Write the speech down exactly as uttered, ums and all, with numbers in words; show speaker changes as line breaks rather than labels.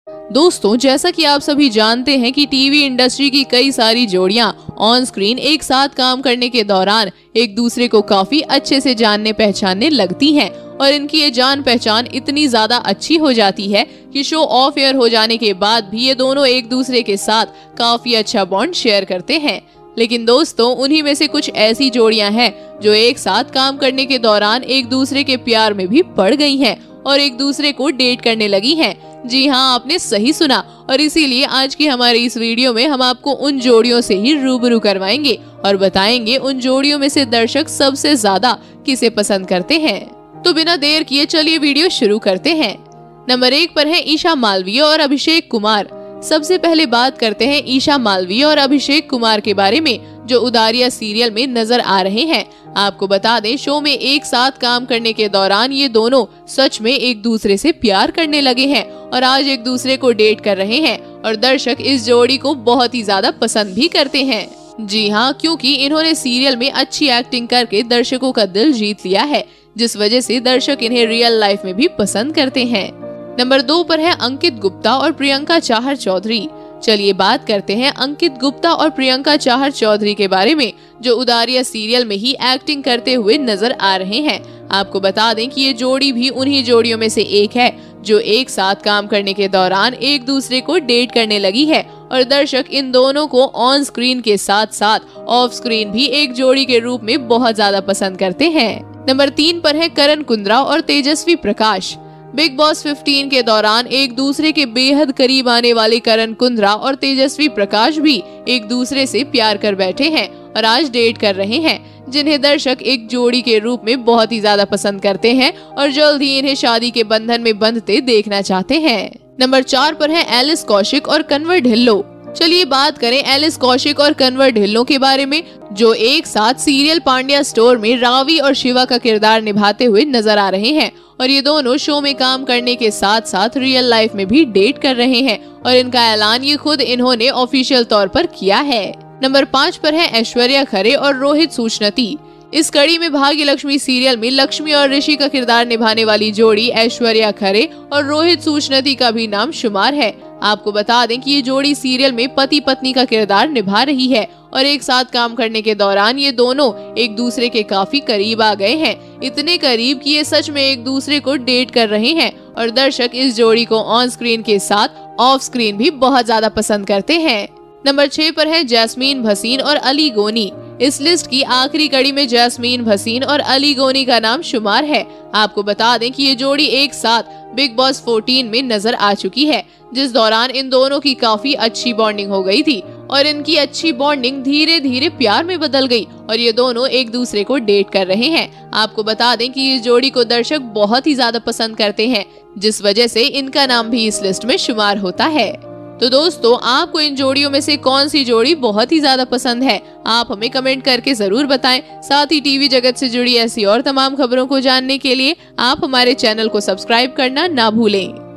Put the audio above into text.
दोस्तों, जैसा कि आप सभी जानते हैं कि टीवी इंडस्ट्री की कई सारी जोड़ियां ऑन स्क्रीन एक साथ काम करने के दौरान एक दूसरे को काफी अच्छे से जानने पहचानने लगती हैं और इनकी ये जान पहचान इतनी ज्यादा अच्छी हो जाती है कि शो ऑफ एयर हो जाने के बाद भी ये दोनों एक दूसरे के साथ काफी अच्छा बॉन्ड शेयर करते हैं। लेकिन दोस्तों, उन्हीं में से कुछ ऐसी जोड़ियां हैं जो एक साथ काम करने के दौरान एक दूसरे के प्यार में भी पड़ गई हैं और एक दूसरे को डेट करने लगी हैं। जी हाँ, आपने सही सुना। और इसीलिए आज की हमारी इस वीडियो में हम आपको उन जोड़ियों से ही रूबरू करवाएंगे और बताएंगे उन जोड़ियों में से दर्शक सबसे ज्यादा किसे पसंद करते हैं। तो बिना देर किए चलिए वीडियो शुरू करते हैं। नंबर एक पर है ईशा मालवीय और अभिषेक कुमार। सबसे पहले बात करते हैं ईशा मालवीय और अभिषेक कुमार के बारे में, जो उदारिया सीरियल में नजर आ रहे हैं। आपको बता दें, शो में एक साथ काम करने के दौरान ये दोनों सच में एक दूसरे से प्यार करने लगे हैं और आज एक दूसरे को डेट कर रहे हैं और दर्शक इस जोड़ी को बहुत ही ज्यादा पसंद भी करते हैं। जी हाँ, क्योंकि इन्होंने सीरियल में अच्छी एक्टिंग करके दर्शकों का दिल जीत लिया है, जिस वजह से दर्शक इन्हें रियल लाइफ में भी पसंद करते हैं। नंबर दो पर है अंकित गुप्ता और प्रियंका चाहर चौधरी। चलिए बात करते हैं अंकित गुप्ता और प्रियंका चाहर चौधरी के बारे में, जो उदारिया सीरियल में ही एक्टिंग करते हुए नजर आ रहे हैं। आपको बता दें कि ये जोड़ी भी उन्हीं जोड़ियों में से एक है जो एक साथ काम करने के दौरान एक दूसरे को डेट करने लगी है और दर्शक इन दोनों को ऑन स्क्रीन के साथ साथ ऑफ स्क्रीन भी एक जोड़ी के रूप में बहुत ज्यादा पसंद करते हैं। नंबर तीन पर है करण कुंद्रा और तेजस्वी प्रकाश। बिग बॉस पंद्रह के दौरान एक दूसरे के बेहद करीब आने वाले करण कुंद्रा और तेजस्वी प्रकाश भी एक दूसरे से प्यार कर बैठे हैं और आज डेट कर रहे हैं, जिन्हें दर्शक एक जोड़ी के रूप में बहुत ही ज्यादा पसंद करते हैं और जल्द ही इन्हें शादी के बंधन में बंधते देखना चाहते हैं। नंबर चार पर है एलिस कौशिक और कन्वर ढिल्लो। चलिए बात करें एलिस कौशिक और कन्वर ढिल्लो के बारे में, जो एक साथ सीरियल पांड्या स्टोर में रावी और शिवा का किरदार निभाते हुए नजर आ रहे हैं और ये दोनों शो में काम करने के साथ साथ रियल लाइफ में भी डेट कर रहे हैं और इनका ऐलान ये खुद इन्होंने ऑफिशियल तौर पर किया है। नंबर पाँच पर है ऐश्वर्या खरे और रोहित सूचनती। इस कड़ी में भाग्य लक्ष्मी सीरियल में लक्ष्मी और ऋषि का किरदार निभाने वाली जोड़ी ऐश्वर्या खरे और रोहित सूचनती का भी नाम शुमार है। आपको बता दें कि ये जोड़ी सीरियल में पति पत्नी का किरदार निभा रही है और एक साथ काम करने के दौरान ये दोनों एक दूसरे के काफी करीब आ गए हैं, इतने करीब कि ये सच में एक दूसरे को डेट कर रहे हैं और दर्शक इस जोड़ी को ऑन स्क्रीन के साथ ऑफ स्क्रीन भी बहुत ज्यादा पसंद करते हैं। नंबर छह पर है जैस्मीन भसीन और अली गोनी। इस लिस्ट की आखिरी कड़ी में जैस्मीन भसीन और अली गोनी का नाम शुमार है। आपको बता दें कि ये जोड़ी एक साथ बिग बॉस चौदह में नजर आ चुकी है, जिस दौरान इन दोनों की काफी अच्छी बॉन्डिंग हो गई थी और इनकी अच्छी बॉन्डिंग धीरे धीरे प्यार में बदल गई और ये दोनों एक दूसरे को डेट कर रहे हैं। आपको बता दें कि इस जोड़ी को दर्शक बहुत ही ज्यादा पसंद करते हैं, जिस वजह से इनका नाम भी इस लिस्ट में शुमार होता है। तो दोस्तों, आपको इन जोड़ियों में से कौन सी जोड़ी बहुत ही ज्यादा पसंद है, आप हमें कमेंट करके जरूर बताएं। साथ ही टीवी जगत से जुड़ी ऐसी और तमाम खबरों को जानने के लिए आप हमारे चैनल को सब्सक्राइब करना ना भूलें।